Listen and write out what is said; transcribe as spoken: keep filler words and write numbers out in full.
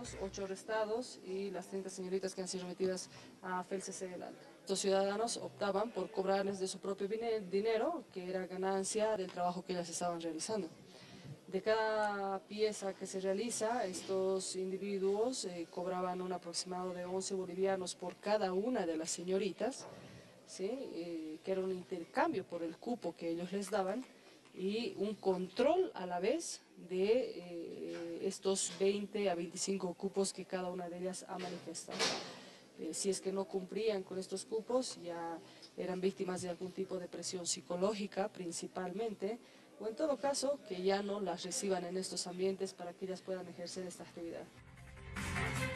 ciudadanos, ocho arrestados y las treinta señoritas que han sido remitidas a F E L C C del Alto. Los ciudadanos optaban por cobrarles de su propio dinero, que era ganancia del trabajo que ellas estaban realizando. De cada pieza que se realiza, estos individuos eh, cobraban un aproximado de once bolivianos por cada una de las señoritas, ¿sí? eh, que era un intercambio por el cupo que ellos les daban y un control a la vez de eh, estos veinte a veinticinco cupos que cada una de ellas ha manifestado. Eh, si es que no cumplían con estos cupos, ya eran víctimas de algún tipo de presión psicológica principalmente, o en todo caso que ya no las reciban en estos ambientes para que ellas puedan ejercer esta actividad.